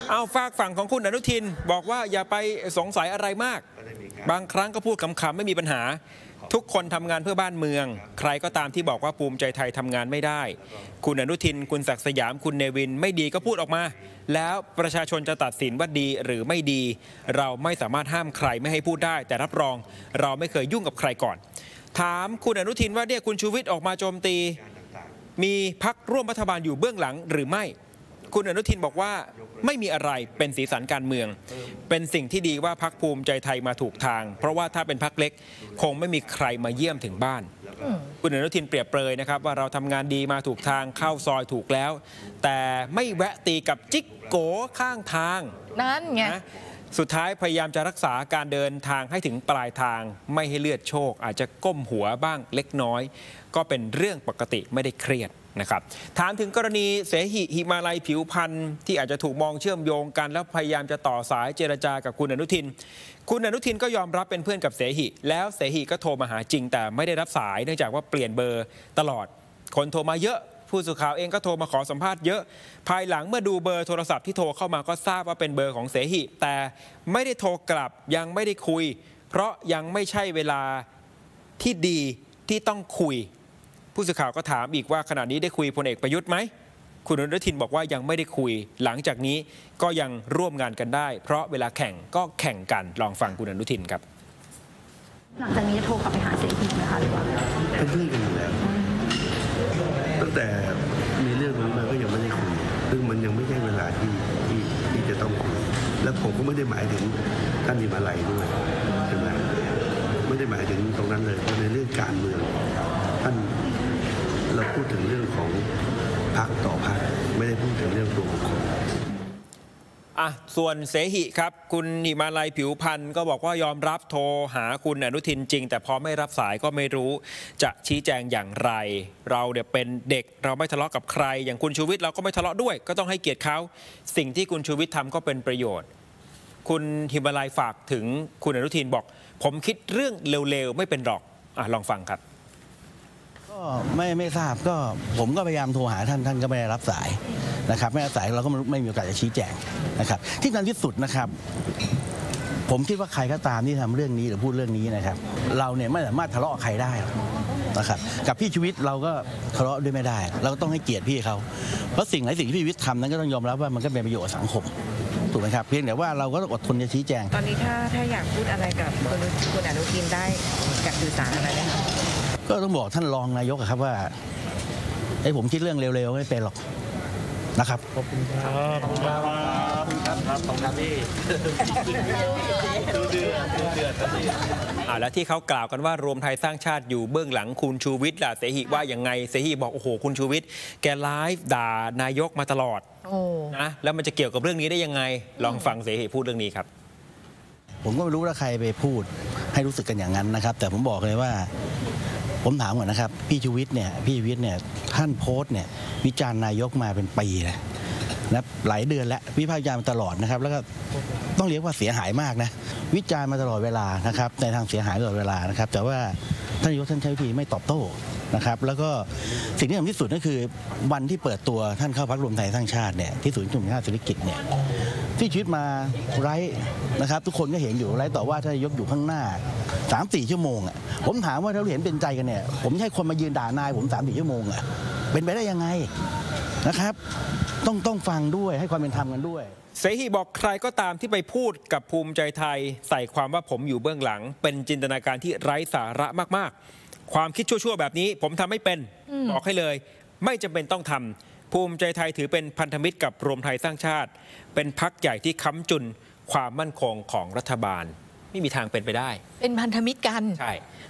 เอาฝากฝั่งของคุณอนุทินบอกว่าอย่าไปสงสัยอะไรมากบางครั้งก็พูดขำๆไม่มีปัญหาทุกคนทำงานเพื่อบ้านเมืองใครก็ตามที่บอกว่าภูมิใจไทยทำงานไม่ได้คุณอนุทินคุณศักดิ์สยามคุณเนวินไม่ดีก็พูดออกมาแล้วประชาชนจะตัดสินว่าดีหรือไม่ดีเราไม่สามารถห้ามใครไม่ให้พูดได้แต่รับรองเราไม่เคยยุ่งกับใครก่อนถามคุณอนุทินว่าเนี่ยคุณชูวิทย์ออกมาโจมตีมีพรรคร่วมรัฐบาลอยู่เบื้องหลังหรือไม่คุณอนุทินบอกว่าไม่มีอะไรเป็นสีสันการเมืองเป็นสิ่งที่ดีว่าพรรคภูมิใจไทยมาถูกทางเพราะว่าถ้าเป็นพรรคเล็กคงไม่มีใครมาเยี่ยมถึงบ้านคุณอนุทินเปรียบเปรยนะครับว่าเราทำงานดีมาถูกทางเข้าซอยถูกแล้วแต่ไม่แวะตีกับจิ๊กโกข้างทางนั่นไงสุดท้ายพยายามจะรักษาการเดินทางให้ถึงปลายทางไม่ให้เลือดโชกอาจจะก้มหัวบ้างเล็กน้อยก็เป็นเรื่องปกติไม่ได้เครียดนะครับถามถึงกรณีเสหิหิมาลัยผิวพันธ์ที่อาจจะถูกมองเชื่อมโยงกันแล้วพยายามจะต่อสายเจรจากับคุณอนุทินคุณอนุทินก็ยอมรับเป็นเพื่อนกับเสหิแล้วเสหิก็โทรมาหาจริงแต่ไม่ได้รับสายเนื่องจากว่าเปลี่ยนเบอร์ตลอดคนโทรมาเยอะผู้สื่อข่าวเองก็โทรมาขอสัมภาษณ์เยอะภายหลังเมื่อดูเบอร์โทรศัพท์ที่โทรเข้ามาก็ทราบว่าเป็นเบอร์ของเสหิแต่ไม่ได้โทรกลับยังไม่ได้คุยเพราะยังไม่ใช่เวลาที่ดีที่ต้องคุยผู้สื่อข่าวก็ถามอีกว่าขณะนี้ได้คุยพลเอกประยุทธ์ไหมคุณอนุทินบอกว่ายังไม่ได้คุยหลังจากนี้ก็ยังร่วมงานกันได้เพราะเวลาแข่งก็แข่งกันลองฟังคุณอนุทินครับหลังจากนี้จะโทรกลับไปหาเสหิไหมคะหรือว่าเป็นเพื่อนกันอยู่แล้วตั้งแต่มีเรื่องนี้มาก็ยังไม่ได้คุยซึ่งมันยังไม่ใช่เวลาที่จะต้องคุยแล้วผมก็ไม่ได้หมายถึงท่านมีมาลัยด้วยใช่ไหมไม่ได้หมายถึงตรงนั้นเลยเพราะในเรื่องการเมืองท่านเราพูดถึงเรื่องของพรรคต่อพรรคไม่ได้พูดถึงเรื่องตัวบุคคลส่วนเสหิครับคุณหิมาลัยผิวพันธ์ก็บอกว่ายอมรับโทรหาคุณอนุทินจริงแต่พอไม่รับสายก็ไม่รู้จะชี้แจงอย่างไรเราเนี่ยเป็นเด็กเราไม่ทะเลาะกับใครอย่างคุณชูวิทย์เราก็ไม่ทะเลาะด้วยก็ต้องให้เกียรติเขาสิ่งที่คุณชูวิทย์ทำก็เป็นประโยชน์คุณหิมาลัยฝากถึงคุณอนุทินบอกผมคิดเรื่องเร็วๆไม่เป็นหรอกลองฟังครับก็ไม่ทราบก็ผมก็พยายามโทรหาท่านก็ไม่ได้รับสายนะครับไม่รับสายเราก็ไม่มีโอกาสจะชี้แจงนะครับที่สำคัญที่สุดนะครับผมคิดว่าใครก็ตามที่ทำเรื่องนี้หรือพูดเรื่องนี้นะครับเราเนี่ยไม่สามารถทะเลาะกับใครได้นะครับกับพี่ชีวิตเราก็ทะเลาะด้วยไม่ได้เราก็ต้องให้เกียรติพี่เขาเพราะสิ่งที่พี่ชีวิตทำนั้นก็ต้องยอมรับว่ามันก็เป็นประโยชน์สังคมถูกไหมครับเพียงแต่ว่าเราก็ต้องอดทนจะชี้แจงตอนนี้ถ้าอยากพูดอะไรกับคุณอนุทินได้อยากสื่อสารอะไรไหมครับก็ต้องบอกท่านรองนายกครับว่าผมคิดเรื่องเร็วๆไม่เป็นหรอกนะครับขอบคุณครับขอบคุณครับขอบคุณพี่แล้วที่เขากล่าวกันว่ารวมไทยสร้างชาติอยู่เบื้องหลังคุณชูวิทย์ล่ะเสหิว่าอย่างไงเสหิบอกโอ้โหคุณชูวิทย์แกไลฟ์ด่านายกมาตลอดนะแล้วมันจะเกี่ยวกับเรื่องนี้ได้ยังไงลองฟังเสหิพูดเรื่องนี้ครับผมก็ไม่รู้ว่าใครไปพูดให้รู้สึกกันอย่างนั้นนะครับแต่ผมบอกเลยว่าผมถามก่อนนะครับพี่ชูวิทย์เนี่ยท่านโพสต์เนี่ยวิจารณ์นายกมาเป็นปีนะหลายเดือนแล้ววิพากษ์วิจารณ์มาตลอดนะครับแล้วก็ต้องเรียกว่าเสียหายมากนะวิจารณ์มาตลอดเวลานะครับในทางเสียหายตลอดเวลานะครับแต่ว่าท่านนายกท่านใช้วิธีไม่ตอบโต้นะครับแล้วก็สิ่งที่สำคัญที่สุดก็คือวันที่เปิดตัวท่านเข้าพรรครวมไทยสร้างชาติเนี่ยที่ศูนย์ประชุมแห่งชาติเศรษฐกิจเนี่ยที่ชีวิตมาไร้นะครับทุกคนก็เห็นอยู่ไร้ต่อว่าท่านนายกอยู่ข้างหน้า 3-4 ชั่วโมงผมถามว่าถ้าเราเห็นเป็นใจกันเนี่ยผมให้คนมายืนด่านายผม 3-4 ชั่วโมงเป็นไปได้ยังไงนะครับต้องฟังด้วยให้ความเป็นธรรมกันด้วยเสหิบอกใครก็ตามที่ไปพูดกับภูมิใจไทยใส่ความว่าผมอยู่เบื้องหลังเป็นจินตนาการที่ไร้สาระมากๆความคิดชั่วๆแบบนี้ผมทำไม่เป็นบอกให้เลยไม่จำเป็นต้องทำภูมิใจไทยถือเป็นพันธมิตรกับรวมไทยสร้างชาติเป็นพรรคใหญ่ที่ค้ำจุนความมั่นคงของรัฐบาลไม่มีทางเป็นไปได้เป็นพันธมิตรกันใช่